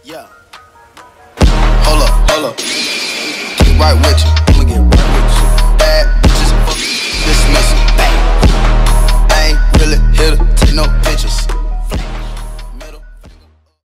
Yeah. Hold up. Get right with you. I'ma get right.